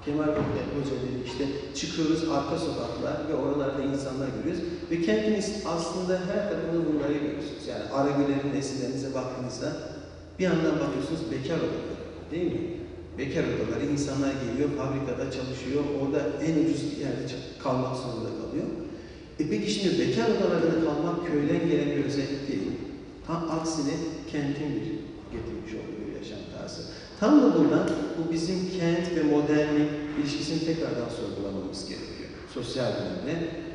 Kemal Hoca dedi işte çıkıyoruz arka sokaklar ve oralarda insanlar görüyoruz ve kentimiz aslında her tarafında bunları görüyorsunuz. Yani Aragüler'in eserlerinize baktığınızda bir yandan bakıyorsunuz bekar odaları değil mi? Bekar odaları, insanlar geliyor, fabrikada çalışıyor, orada en ucuz bir yerde kalmak zorunda kalıyor. Peki şimdi bekar odalarında kalmak köyden gelen bir özellik değil. Tam aksine kentin bir getirmiş olduğu bir yaşam tarzı. Tam da burada bu bizim kent ve modernlik ilişkisini tekrardan sorgulamamız gerekiyor. Sosyal dönemde.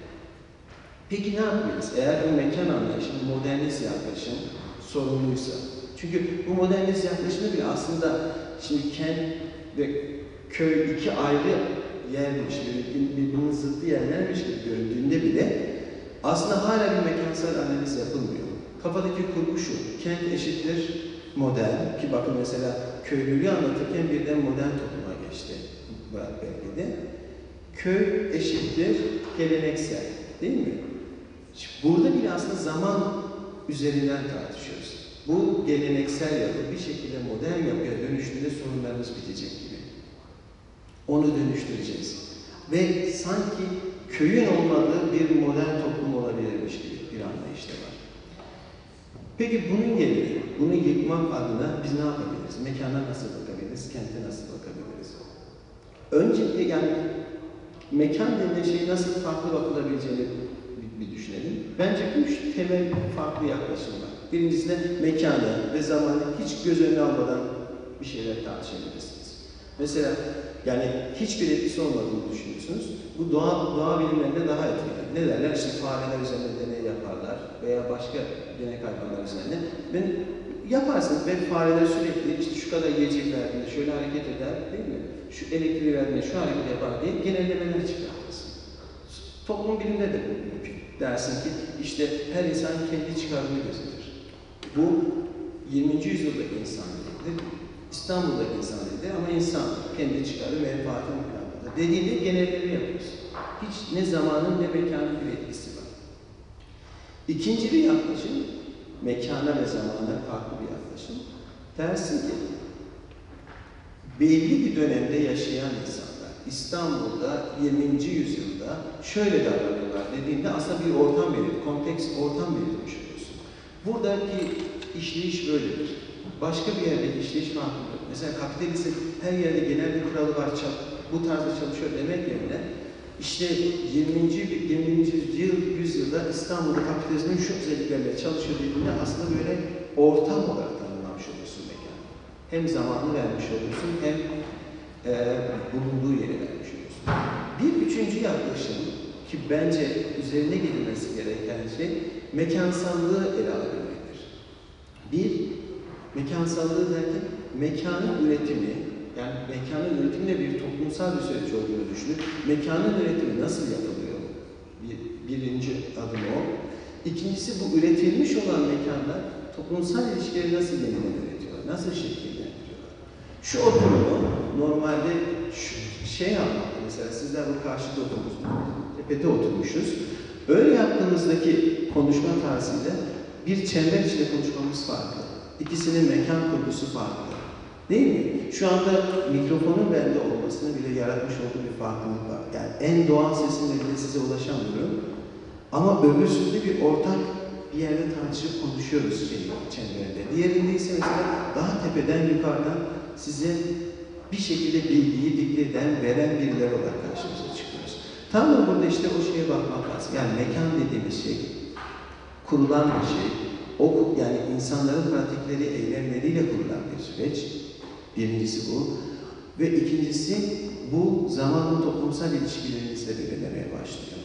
Peki ne yapmalıyız? Eğer bu mekan anlayışı, modernist yaklaşım sorumluysa. Çünkü bu modernist yaklaşımı bile aslında şimdi kent ve köy iki ayrı yermiş, birbirinin zıttı yerlermiş gibi göründüğünde bile aslında hala bir mekansal analiz yapılmıyor. Kafadaki kurgu şu, kent eşittir modern, ki bakın mesela köylülüğü anlatırken birden modern topluma geçti Murat Belge'de. Köy eşittir geleneksel, değil mi? Şimdi burada bile aslında zaman üzerinden tartışıyoruz. Bu geleneksel yapı bir şekilde modern yapıya dönüştüğünde sorunlarımız bitecek gibi. Onu dönüştüreceğiz. Ve sanki köyün olmadığı bir modern toplum olabilirmiş gibi bir anlayış da var. Peki bunun yerine, bunu yıkmak adına biz ne yapabiliriz? Mekana nasıl bakabiliriz? Kente nasıl bakabiliriz? Öncelikle yani mekan denilen şeyi nasıl farklı bakılabileceğini bir düşünelim. Bence 3 temel farklı yaklaşım var. Birincisi de mekanı ve zamanı hiç göz önüne almadan bir şeyler tartışabilirsiniz. Mesela yani hiçbir etkisi olmadığını düşünüyorsunuz. Bu doğa bilimlerinde daha etkili. Ne derler? İşte fareler üzerinde deney yaparlar veya başka deney hayvanlar üzerinde. Yaparsınız ve fareler sürekli işte şu kadar yiyecek verdiğinde şöyle hareket eder değil mi? Şu elektriği verdiğinde şu hareket yapar diye genellemeler çıkartırsın. Toplum bilimde de bu mümkün. Dersin ki işte her insan kendi çıkarını gözetir. Bu 20. yüzyıldaki insan değildir. İstanbul'daki insan değildir ama insan kendi çıkarı menfaatini planladı. Dediğinde genelleri yapıyoruz. Hiç ne zamanın ne mekanın bir etkisi var. İkinci bir yaklaşım, mekana ve zamana farklı bir yaklaşım. Dersin ki, belli bir dönemde yaşayan insanlar, İstanbul'da 20. yüzyılda şöyle davranıyorlar dediğinde aslında bir ortam verir, konteks ortam verilmiş oluyorsun. Buradaki işleyiş böyledir. Başka bir yerde işleyiş farklıdır. Mesela kapitalizm her yerde genel bir kuralı var, bu tarzda çalışıyor demek yerine işte 20. yüzyılda İstanbul'da kapitalizmin şu özelliklerle çalışıyor dediğinde aslında böyle ortam olarak tanımlamış oluyorsun mekanı. Hem zamanı vermiş oluyorsun hem bulunduğu yeri vermiş oluyorsun. Bir üçüncü yaklaşım ki bence üzerine gidilmesi gereken şey mekansallığı ele alabilmektir. Bir, mekansallığı derken mekanın üretimi, yani mekanın üretiminde bir toplumsal bir süreç olduğunu düşünün. Mekanın üretimi nasıl yapılıyor? Birinci adım o. İkincisi bu üretilmiş olan mekanlar toplumsal ilişkileri nasıl yeniden üretiyorlar? Nasıl şekillendiriyorlar? Şu oturumu normalde anlattı. Mesela sizler bu karşıda oturmuşsunuz, tepede oturmuşuz. Öyle yaptığımızdaki konuşma tarzıyla bir çember içinde konuşmamız farklı. İkisinin mekan kurgusu farklı. Değil mi? Şu anda mikrofonun bende olmasını bile yaratmış olduğu bir farklılık var. Yani en doğal sesimle bile size ulaşamıyorum. Ama öbürsünde bir ortak bir yerde tartışıp konuşuyoruz çemberinde. Diğerinde ise mesela daha tepeden yukarıdan size bir şekilde bilgiyi dikte eden, veren birileri olarak karşımıza çıkıyoruz. Tam da burada işte o şeye bakmak lazım. Yani mekan dediğimiz şey, kurulan bir şey, yani insanların pratikleri, eylemleriyle kurulan bir süreç. Birincisi bu. Ve ikincisi bu zamanın toplumsal ilişkilerinizle belirlemeye başlıyor.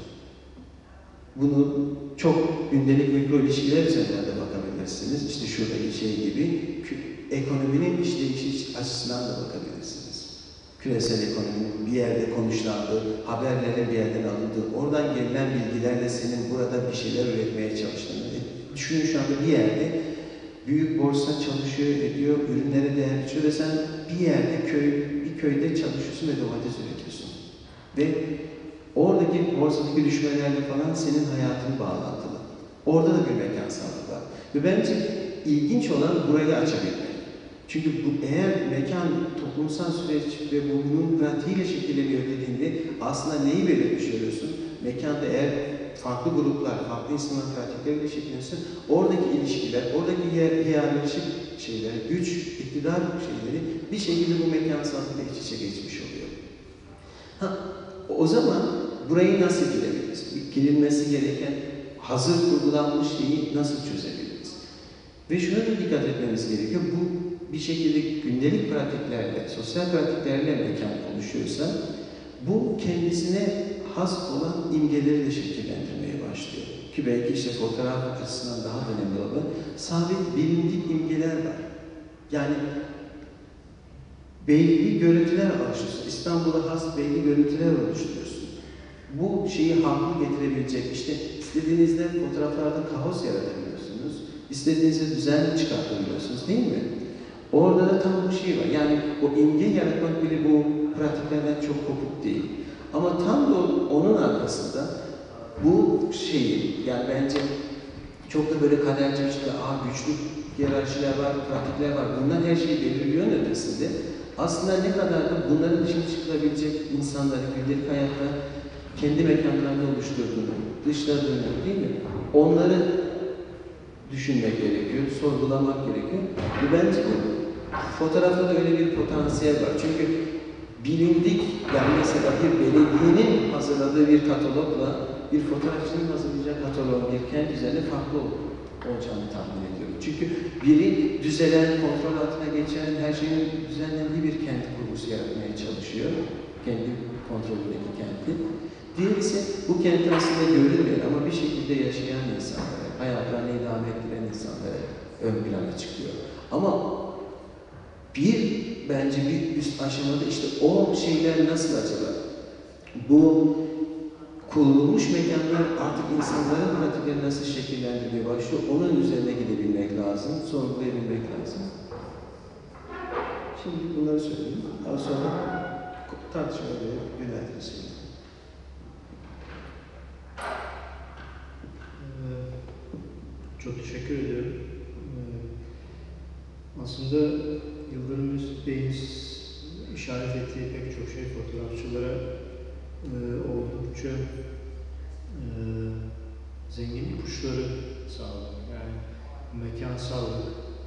Bunu çok gündelik mikro ilişkiler üzerinden de bakabilirsiniz. İşte şuradaki şey gibi ekonominin işleyişi açısından da bakabilirsiniz. Küresel ekonominin bir yerde konuşlandığı, haberlerin bir yerden alındığı, oradan gelen bilgilerle senin burada bir şeyler üretmeye çalıştığını düşünün. Şu anda bir yerde büyük borsa çalışıyor, ediyor, ürünlere değer biçiyor ve sen bir yerde bir köyde çalışıyorsun ve domates üretiyorsun. Ve oradaki borsadaki düşmelerle falan senin hayatın bağlantılı. Orada da bir mekansallık var. Ve bence ilginç olan burayı açabilmek. Çünkü eğer mekan toplumsal süreç ve bunun pratiğiyle şekilleniyor dediğinde aslında neyi belirtmiş oluyorsun? Mekanda eğer farklı gruplar, farklı insanlar pratikleriyle şekilleniyorsa oradaki ilişkiler, oradaki hiyerarşik şeyler, güç, iktidar şeyleri bir şekilde bu mekansallıkla iç içe geçmiş oluyor. O zaman burayı nasıl girebiliriz? Girilmesi gereken hazır kurgulanmış şeyi nasıl çözebiliriz? Ve şuna da dikkat etmemiz gerekiyor. Bu bir şekilde gündelik pratiklerle, sosyal pratiklerle mekan oluşuyorsa bu kendisine has olan imgeleri de şekillendirmeye başlıyor. Ki belki işte fotoğraf açısından daha önemli olan sabit bilindik imgeler var. Yani belli görüntüler oluşturuyorsun. İstanbul'a has belli görüntüler oluşturuyorsun. Bu şeyi haklı getirebilecek, işte istediğinizde fotoğraflarda kaos yaratabiliyorsunuz. İstediğinizde düzen çıkartabiliyorsunuz değil mi? Orada da tam bu şey var. Yani o imge yaratmak bile bu pratiklerden çok kopuk değil. Ama tam da onun arkasında bu şeyi, yani bence çok da böyle kaderci işte güçlü hiyerarşiler var, pratikler var. Bunlar her şeyi belirliyor ötesinde. Aslında ne kadar da bunların dışına çıkılabilecek insanları gündelik hayatta kendi mekanlarını oluşturduğunu, dışladığını değil mi? Onları düşünmek gerekiyor, sorgulamak gerekiyor. Ve bence fotoğrafta da öyle bir potansiyel var. Çünkü bilindik, yani mesela bir belediyenin hazırladığı bir katalogla bir fotoğrafçının hazırlayacağı katalog bir kent üzerine farklı olacağını tahmin ediyorum. Çünkü biri düzelen, kontrol altına geçen, her şeyin düzenlendiği bir kent kurgusu yaratmaya çalışıyor. Kendi kontrolündeki kenti. Diğeri ise bu kenti aslında görülmeyen ama bir şekilde yaşayan insanlara, hayatlarını idame ettiren insanlara ön plana çıkıyor. Ama bence bir üst aşamada işte o şeyler nasıl acaba? Bu kurulmuş mekanlar artık insanların pratiklerini nasıl şekillendirmeye başlıyor? Onun üzerine gidebilmek lazım, sorgulayabilmek lazım. Şimdi bunları söyleyeyim. Daha sonra tartışmaya yöneltiriz. Çok teşekkür ediyorum. Aslında Yıldırım Bey'in işaret ettiği pek çok şey fotoğrafçılara oldukça zengin ipuçları sağlıyor. Yani mekansallık,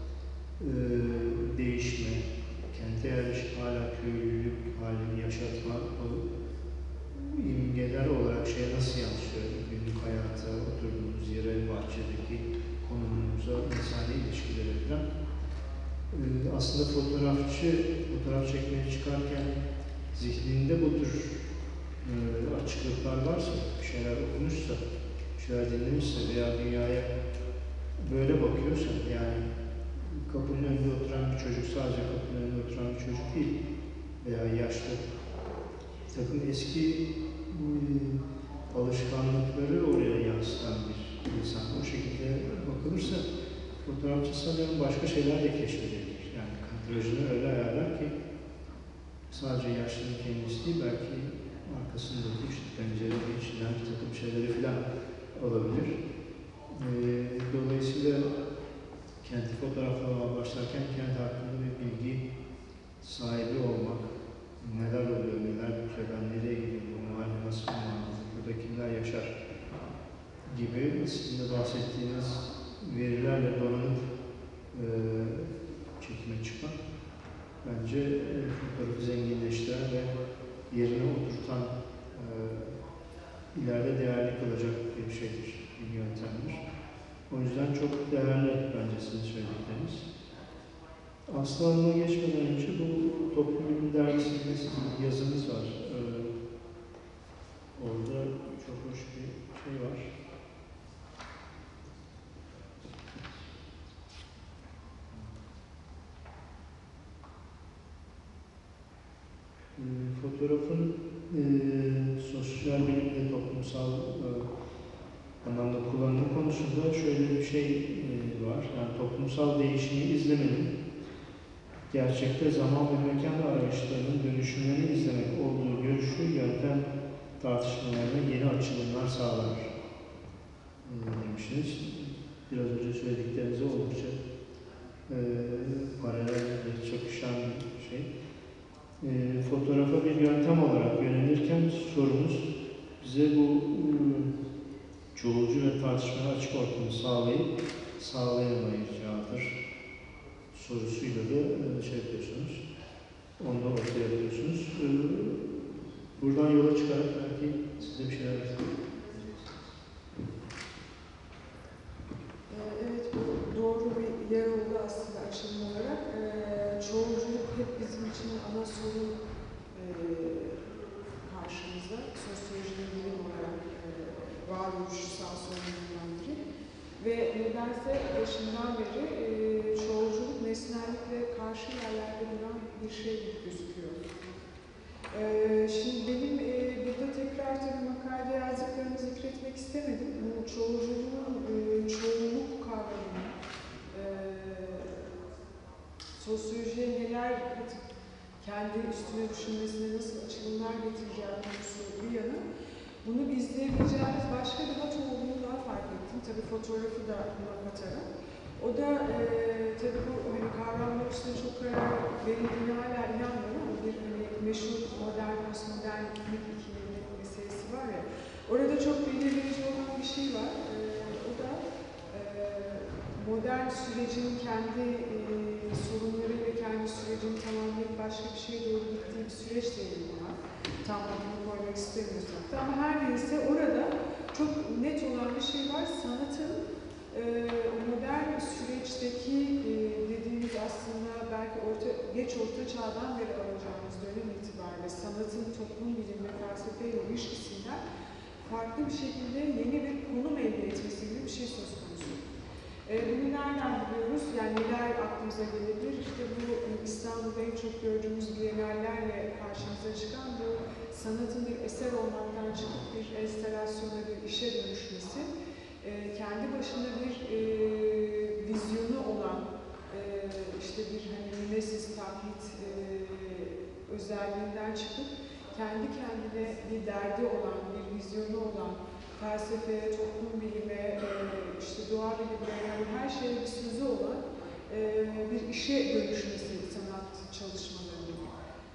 değişme, kente yerleşik hala köylülük halini yaşatma, bu imgeler olarak nasıl yansıyor? Günlük hayata, oturduğumuz yere, bahçedeki konumumuza, insani ilişkilere falan. Aslında fotoğrafçı, fotoğraf çekmeye çıkarken zihninde bu tür açıklıklar varsa, bir şeyler okumuşsa, bir şeyler dinlemişse veya dünyaya böyle bakıyorsa, yani kapının önünde oturan bir çocuk sadece kapının önünde oturan bir çocuk değil veya yaşlı, takım eski alışkanlıkları oraya yansıtan bir insan. O şekilde bakılırsa fotoğrafçı sanıyorum başka şeyler de keşfedebilir. Yani kadrajını öyle ayarlar ki sadece yaşlının kendisi değil, belki arkasındaki işte pencerenin içinden bir takım şeyleri falan olabilir. Dolayısıyla kenti fotoğraflamaya başlarken kent hakkında bir bilgi sahibi olmak, neler oluyor, neler bitiyor, ben nereye gidiyorum, bu mahalle nasıl bir mahalle, burada kimler yaşar gibi aslında bahsettiğiniz verilerle donanıp çekime çıkmak bence fotoğrafı zenginleştiren ve yerine oturtan, ileride değerli kılacak bir şeydir, bir yöntemdir. O yüzden çok değerli bence sizin söyledikleriniz. Aslı Hanım'a geçmeden önce bu Toplum Bilim Dergisi'nde sizin bir yazınız var. Orada çok hoş bir şey var. Fotoğrafın sosyal bilimde toplumsal anlamda kullanımı konusunda şöyle bir şey var. Yani toplumsal değişimi izlemenin gerçekte zaman ve mekan arayışlarının dönüşümlerini izlemek olduğu görüşü yöntem tartışmalarına yeni açılımlar sağlar demişsiniz. Biraz önce söylediklerinize oldukça paralel bir fotoğrafa bir yöntem olarak yönelirken sorumuz bize bu çoğulcu ve tartışmaya açık ortamı sağlayamayacağıdır sorusuyla da şey yapıyorsunuz, onu da ortaya yapıyorsunuz. Buradan yola çıkarak belki size bir şeyler söyleyeyim. Evet, bu doğru bir yer oldu aslında açılım olarak. Çoğulculuk hep bizim için ana sorun karşımızda. Sosyolojinin bilim olarak varoluşsal sorunlarından biri. Ve nedense başından beri çoğulculuk nesnellikle karşı yerlerde duran bir şey gibi gözüküyor. Şimdi benim burada tekrar tabii makalede yazdıklarımı zikretmek istemedim. Bu çoğulculuğun çoğunluk kavramını, sosyolojiye neler katıp kendi üstüne düşünmesine nasıl açılımlar getireceği konusu bir yana, bunu izleyebileceğimiz başka bir hat olduğunu daha fark ettim. Tabii fotoğrafı da buna katarak. O da tabii bu hani kavramlar üstüne çok karar verildiğine hala inanmıyorum ama bir hani meşhur modern, postmodernlik ikilemi meselesi var ya, orada çok belirleyici olan bir şey var. O da modern sürecin kendi sorunlarıyla kendi sürecini tamamlayıp başka bir şeye doğru gittiği bir süreçle ilgili var. Tam adını koymak istemiyorsak da ama her neyse orada çok net olan bir şey var. Sanatın modern süreçteki dediğimiz aslında belki geç orta çağdan beri alacağımız dönem itibariyle sanatın toplum bilimi ve felsefeyle ilişkisinden farklı bir şekilde yeni bir konum elde etmesi gibi bir şey söz konusu. Bunu nereden biliyoruz? Yani neler aklımıza gelebilir? İşte bu İstanbul'da en çok gördüğümüz bienallerle karşımıza çıkan bu sanatın bir eser olmaktan çıkıp bir enstalasyona, bir işe dönüşmesi, kendi başına bir vizyonu olan, işte bir hani mimesis, taklit özelliğinden çıkıp kendi kendine bir derdi olan, bir vizyonu olan, felsefeye, toplum bilime, işte doğa bilimine, yani her şeye bir sözü olan bir işe dönüşmesi sanat çalışmalarının.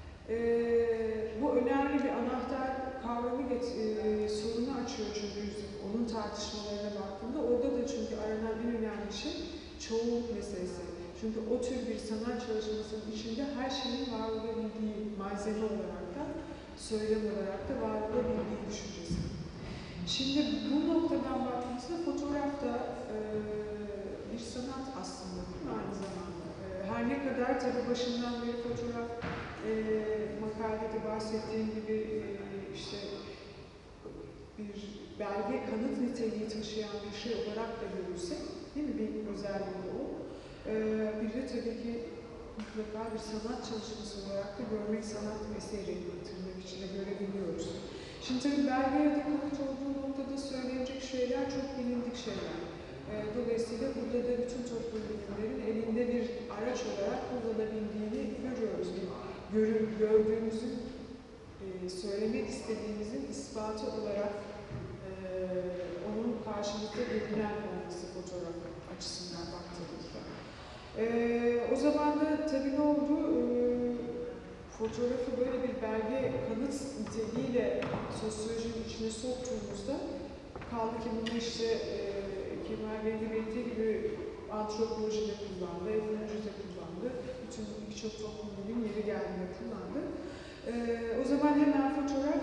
Bu önemli bir anahtar kavramı sorunu açıyor çünkü onun tartışmalarına baktığımda. Orada da çünkü aranan en önemli şey çoğunluk meselesi. Çünkü o tür bir sanat çalışmasının içinde her şeyin var olabildiği malzeme olarak da, söylem olarak da var olabildiği düşüncesi. Şimdi bu noktadan baktığımızda fotoğraf da bir sanat aslında aynı zamanda. Her ne kadar tabii başından beri fotoğraf makalede bahsettiğim gibi işte bir belge kanıt niteliği taşıyan bir şey olarak da görülsek, değil mi? Bir özelliği o. Bir de tabii ki mutlaka bir sanat çalışması olarak da görmek sanat eseri tırnak içinde görebiliyoruz. Şimdi tabii belge ya da kanıt olduğu noktada söylenecek şeyler çok bilindik şeyler. Dolayısıyla burada da bütün toplum bilimlerin elinde bir araç olarak kullanabildiğini görüyoruz. Gördüğümüzün, söylemek istediğimizin ispatı olarak onun karşımızda görünen olması fotoğraf açısından baktığımızda. O zaman da tabii ne oldu? Fotoğrafı böyle bir belge, kanıt niteliğiyle sosyolojinin içine soktuğumuzda kaldı ki bunu işte Kemal Bey'in belirttiği gibi antropolojide kullandı, etnolojide kullandı, bütün birçok toplum bilim yeri geldiğinde kullandı. O zaman hemen fotoğraf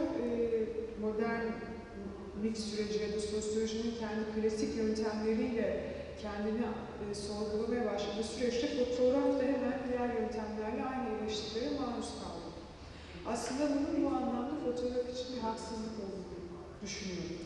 modernlik süreci ya da sosyolojinin kendi klasik yöntemleriyle kendini sorgulamaya başladığı süreçte fotoğraf da hemen diğer yöntemlerle aynı eleştirilere maruz kaldı. Aslında bunun bu anlamda fotoğraf için bir haksızlık olduğunu düşünüyorum.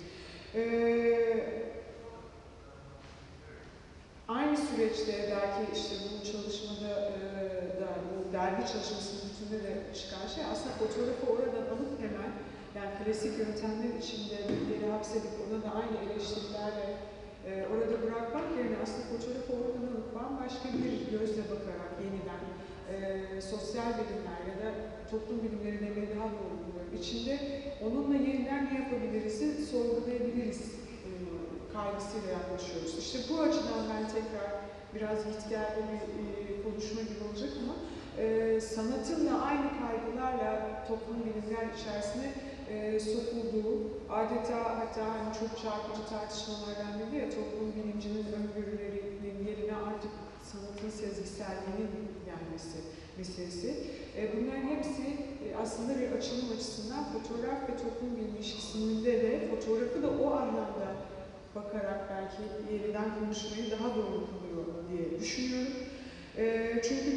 Aynı süreçte belki işte bu çalışmada da bu dergi çalışmasının bütününde de çıkan şey aslında fotoğrafı oradan alıp hemen yani klasik yöntemler içinde bir yere hapsedip ona da aynı eleştirilerle orada bırakmak yerine aslında fotoğrafı oradan alıp bambaşka bir gözle bakarak yeniden sosyal bilimler ya da toplum bilimleri demeye daha doğru buluyorum. İçinde onunla yeniden ne yapabiliriz, sorgulayabiliriz kaygısıyla yaklaşıyoruz. İşte bu açıdan ben tekrar biraz gitgelli bir konuşma gibi olacak ama sanatın da aynı kaygılarla toplum bilimler içerisine sokulduğu, adeta hatta hani çok çarpıcı tartışmalardan biri ya, toplum bilimcinin öngörülerinin yerine artık sanatın sezgiselliğinin gelmesi meselesi. Bunların hepsi aslında bir açılım açısından fotoğraf ve toplum bilimi ilişkisinde de fotoğrafı da o anlamda bakarak belki yeniden konuşmayı daha doğru kılıyor diye düşünüyorum. Çünkü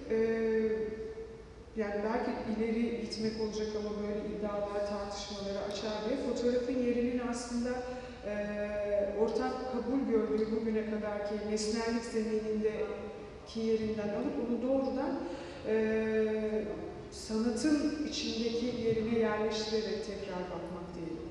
yani belki ileri gitmek olacak ama böyle iddialar, tartışmaları açar diye fotoğrafın yerinin aslında ortak kabul gördüğü bugüne kadarki nesnellik zeminindeki yerinden alıp onu doğrudan sanatın içindeki yerine yerleştirerek tekrar bakmak diyelim.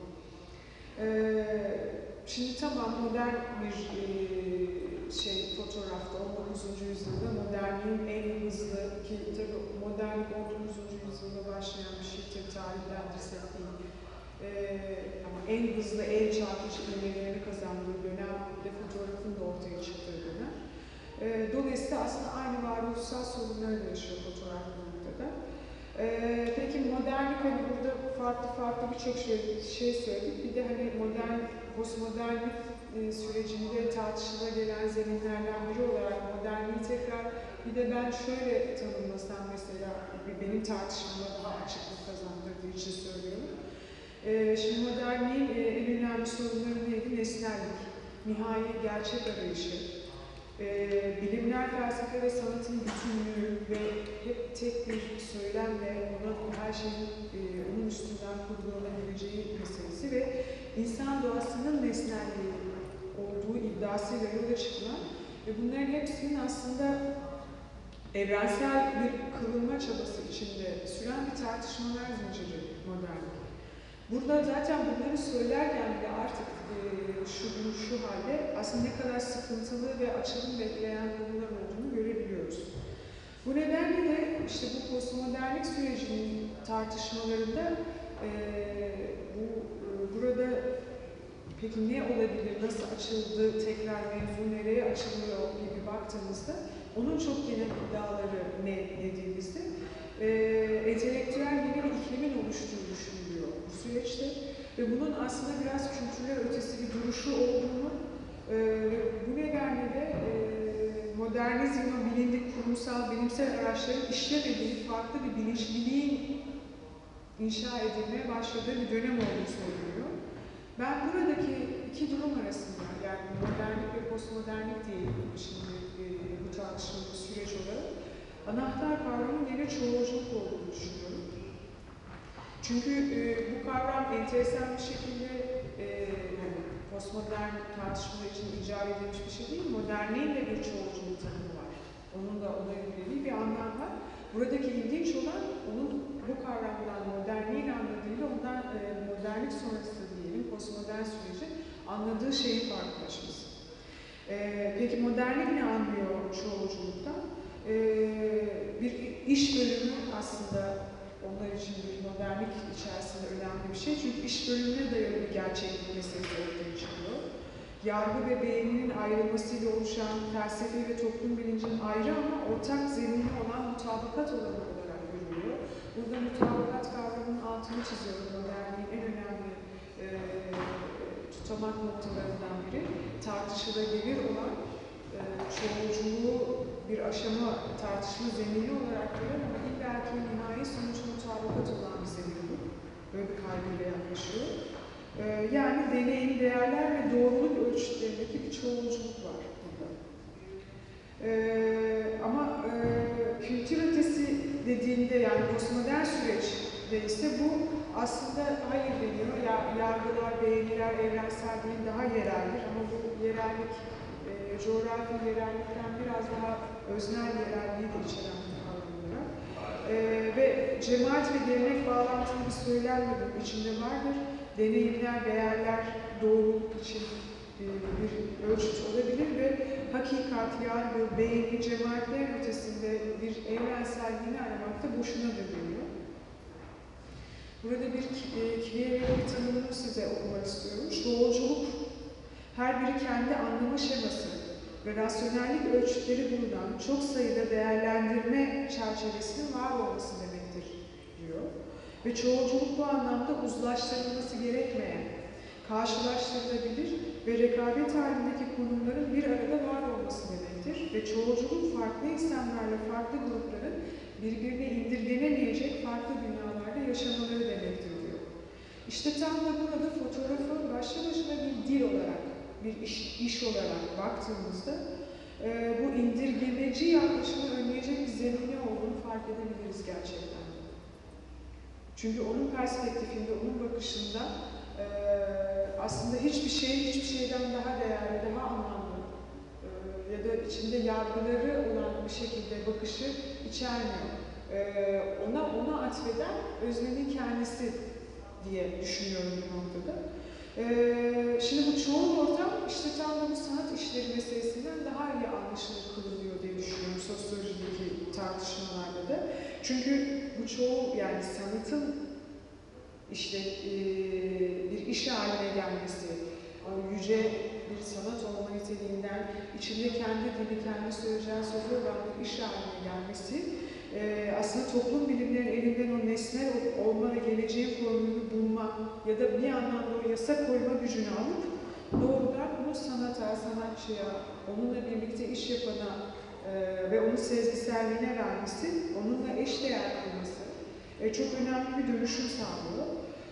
Şimdi tamam modern bir fotoğrafta 19. yüzyılda modernliğin en hızlı ki tabii modernlik 19. yüzyılda başlayan bir şey tabii tarihlendirsek değil. Ama en hızlı, en çarpıcı ilmelerini kazandığı dönem ve fotoğrafın da ortaya çıktığı dönem. Dolayısıyla aslında aynı varoluşsal sorunları da yaşıyor fotoğraf bu noktada. Peki modernlik, hani burada farklı birçok şey söyledik. Bir de hani postmodernlik sürecinde tartışıla gelen zeminlerden biri olarak modernliği tekrar bir de ben şöyle tanımlasam mesela benim tartışmama daha açıklık kazandırdığı için söylüyorum. Şimdi modernliğin en önemli sorunları neydi? Nesnellik, nihai gerçek arayışı, bilimler, felsefe ve sanatın bütünlüğü ve hep tek bir söylemle her şeyin onun üstünden kurgulanabileceği meselesi ve insan doğasının nesnelliği olduğu iddiasıyla yola çıkılan ve bunların hepsinin aslında evrensel bir kılınma çabası içinde süren bir tartışmalar zinciri modernlik. Burada zaten bunları söylerken bile artık şu halde aslında ne kadar sıkıntılı ve açılım bekleyen konular olduğunu görebiliyoruz. Bu nedenle de işte bu postmodernlik sürecinin tartışmalarında burada peki ne olabilir, nasıl açıldı, tekrar mevzu nereye açılıyor gibi baktığımızda onun çok genel iddiaları ne dediğimizde entelektüel bir iklimin oluştuğu düşünülüyor bu süreçte ve bunun aslında biraz kültürler ötesi bir duruşu olduğunu bu nedenle de modernizmin bilindik kurumsal bilimsel araçların işlemediği farklı bir bilinçliliğin inşa edilmeye başladığı bir dönem olduğunu söylüyor. Ben buradaki iki durum arasında, yani modernlik ve postmodernlik diyelim şimdi bu tartışmalı süreç olarak, anahtar kavramın yine çoğulculuk olduğunu düşünüyorum. Çünkü bu kavram enteresan bir şekilde yani postmodern tartışmalar için icap edilmiş bir şey değil, modernliğin de bir çoğulculuk tanımı var. Onun da ona yüklediği bir anlam var. Buradaki ilginç olan onun bu kavramdan modernliğin anladığıyla ondan modernlik sonrası diyelim, postmodern süreci anladığı şeyin farklılaşması. Peki modernlik ne anlıyor çoğulculuktan? Bir iş bölümü aslında onlar için bir modernlik içerisinde önemli bir şey. Çünkü iş bölümüne dayalı bir gerçeklik meselesi ortaya çıkıyor. Yargı ve beğeninin ayrılmasıyla oluşan felsefi ve toplum bilincinin ayrı ama ortak zemini olan mutabakat olanı olarak görülüyor. Burada mutabakat kavramının altını çiziyorum. Modernliğin en önemli tutamak noktalarından biri. Tartışılabilir olan çoğulculuğu bir aşama, tartışma zemini olarak gören ama illaki nihai sonuç mutabakat olan bir zemin bu. Böyle bir kaygıyla yaklaşıyor. Yani deneyim, değerler ve doğruluk ölçütlerindeki bir çoğulculuk var burada. Ama kültür ötesi dediğinde yani postmodern süreçte ise bu aslında hayır deniyor. Yargılar, beğeniler evrensel değil, daha yereldir ama bu yerellik, coğrafi yerellikten biraz daha öznel yerelliği de içeren bir kavram olarak. Ve cemaat ve gelenek bağlantılı bir söylem de bunun içinde vardır. Deneyimler, değerler, doğruluk için bir ölçüt olabilir ve hakikat, yargı, beğeni, cemaatler ötesinde bir evrenselliğini aramakta boşunadır deniyor. Burada bir Kiyever'in tanımını size okumak istiyorum. Çoğulculuk, her biri kendi anlama şeması, ve rasyonellik ölçütleri bulunan çok sayıda değerlendirme çerçevesinin var olması demektir diyor. Ve çoğulculuk bu anlamda uzlaştırılması gerekmeyen, karşılaştırılabilir ve rekabet halindeki konumların bir arada var olması demektir. Ve çoğulculuk farklı insanlarla farklı grupların birbirine indirgenemeyecek farklı dünyalarda yaşamaları demektir diyor. İşte tam da burada fotoğrafı başlı başına bir dil olarak, bir iş olarak baktığımızda bu indirgemeci yaklaşımı önleyecek bir zemini olduğunu fark edebiliriz gerçekten. Çünkü onun perspektifinde, onun bakışında aslında hiçbir şeyden daha değerli, daha anlamlı ya da içinde yargıları olan bir şekilde bakışı içermiyor. Ona atfeden öznenin kendisi diye düşünüyorum bu noktada. Şimdi bu çoğul ortam işte tam da bu sanat işleri meselesinden daha iyi anlaşılır kılınıyor diye düşünüyorum sosyolojideki tartışmalarda da. Çünkü bu çoğul yani sanatın işte bir iş haline gelmesi, o yüce bir sanat olma niteliğinden içinde kendi dili, kendi söyleyeceği sözü olan bir iş haline gelmesi aslında toplum bilimlerinin elinden o nesnel olma ve geleceğin formülünü bulma ya da bir anlamda o yasa koyma gücünü alıp doğrudan bunu sanata, sanatçıya, onunla birlikte iş yapana ve onun sezgiselliğine vermesi, onunla eşdeğer kılması çok önemli bir dönüşüm sağlıyor.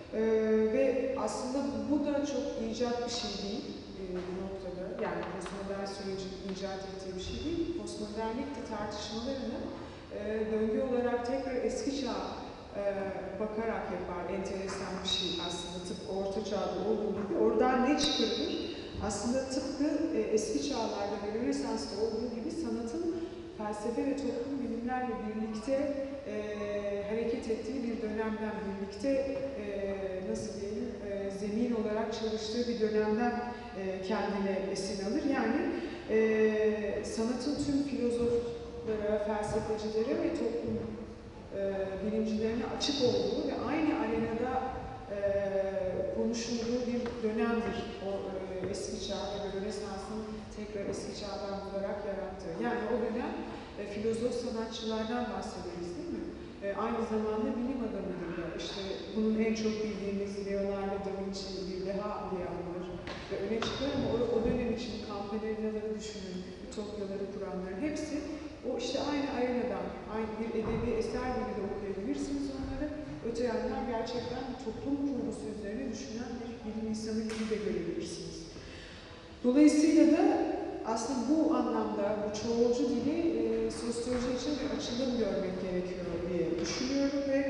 Ve aslında bu da çok icat bir şey değil bu noktada. Yani postmodern sürecin icat ettiği bir şey değil. Postmodernlik de tartışmalarını döngü olarak tekrar eski çağa bakarak yapar. Enteresan bir şey aslında. Tıpkı orta çağda olduğu gibi. Oradan ne çıkarılır? Aslında tıpkı eski çağlarda ve Rönesans'ta olduğu gibi sanatın felsefe ve toplum bilimlerle birlikte hareket ettiği bir dönemden, birlikte nasıl diyelim, zemin olarak çalıştığı bir dönemden kendine esin alır. Yani sanatın tüm filozoflara, felsefecilere ve toplum bilimcilerine açık olduğu ve aynı arenada konuşulduğu bir dönemdir. O eski çağ ve Rönesans'ın tekrar eski çağdan bularak yarattığı. Yani o dönem filozof sanatçılardan bahsederiz değil mi? Aynı zamanda bilim adamıdır da. İşte bunun en çok bildiğimiz Leonardo da Vinci bir deha diye anılır. Ve öne çıkar ama o dönem için Campania'ları düşünün, Ütopyaları kuranlar hepsi o işte aynı arenadan, aynı bir edebi eser gibi de okuyabilirsiniz onları. Öte yandan gerçekten toplum kurgusu üzerine düşünen bir bilim insanı gibi de görebilirsiniz. Dolayısıyla da aslında bu anlamda bu çoğulcu dili sosyoloji için bir açılım görmek gerekiyor diye düşünüyorum ve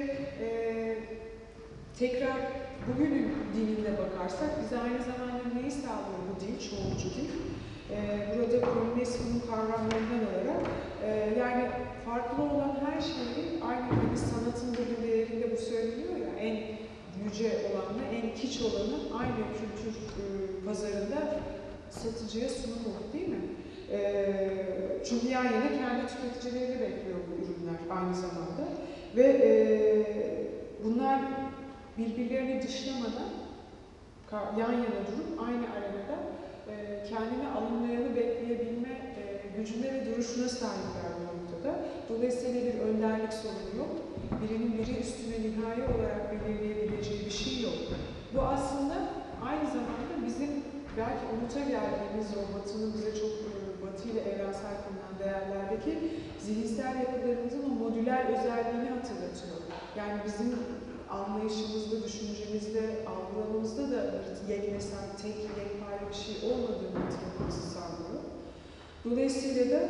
tekrar bugünün diline bakarsak bize aynı zamanda neyi sağlıyor bu dil, çoğulcu dil? Burada Polinescu'nun kavramlarından alarak yani farklı olan her şeyi aynı gibi sanatın da bir değerinde bu söyleniyor ya en yüce olanla en kiç olanı aynı kültür pazarında satıcıya sunulur değil mi? Çünkü yan yana kendi tüketicilerini bekliyor bu ürünler aynı zamanda ve bunlar birbirlerini dışlamadan yan yana durup aynı arenada kendini alımlayanı bekleyebilme gücüne ve duruşuna sahipler bu noktada. Dolayısıyla bir önderlik sorunu yok. Birinin biri üstüne nihai olarak belirleyebileceği bir şey yok. Bu aslında aynı zamanda bizim belki unuta geldiğimiz o Batı'nın bize çok Batı ile evrensel kılınan değerlerdeki zihinsel yapılarımızın o modüler özelliğini hatırlatıyor. Yani bizim anlayışımızda, düşüncemizde, algılamamızda da yeknesel, tek yekpare bir şey olmadığını hatırlatması sağlıyor. Dolayısıyla da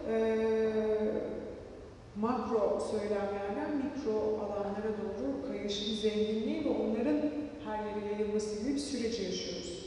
makro söylemlerden mikro alanlara doğru kayışın zenginliği ve onların her yere yayılması gibi bir süreci yaşıyoruz.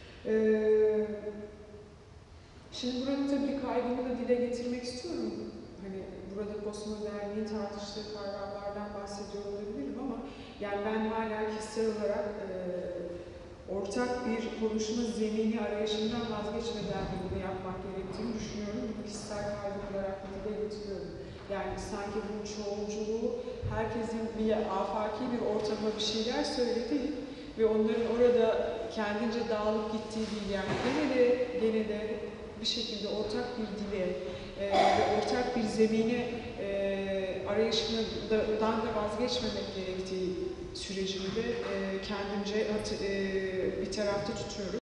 Şimdi burada tabii bir kaygımı da dile getirmek istiyorum. Hani burada postmodernliğin tartıştığı kavramlardan bahsediyor olabilirim ama yani ben hala kişisel olarak ortak bir konuşma zemini arayışından vazgeçmeden bunu yapmak gerektiğini düşünüyorum. Bunu kişisel kaygım olarak dile getiriyorum. Yani sanki bu çoğulculuğu herkesin bir afaki bir ortama bir şeyler söylediği ve onların orada kendince dağılıp gittiği değil. Yani gene de bir şekilde ortak bir dile ve ortak bir zemine arayışından da vazgeçmemek gerektiği sürecinde kendimce bir tarafta tutuyorum.